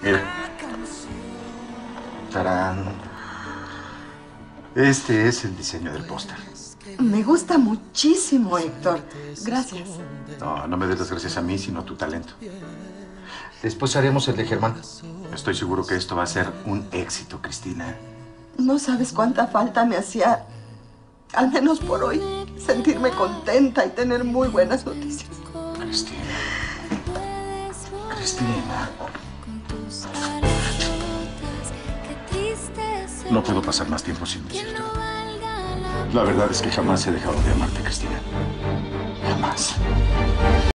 Mira. Tarán. Este es el diseño del póster. Me gusta muchísimo, Héctor. Gracias. No, no me des las gracias a mí, sino a tu talento. Después haremos el de Germán. Estoy seguro que esto va a ser un éxito, Cristina. No sabes cuánta falta me hacía, al menos por hoy, sentirme contenta y tener muy buenas noticias. Cristina. Cristina. No puedo pasar más tiempo sin decirte. La verdad es que jamás he dejado de amarte, Cristina. Jamás.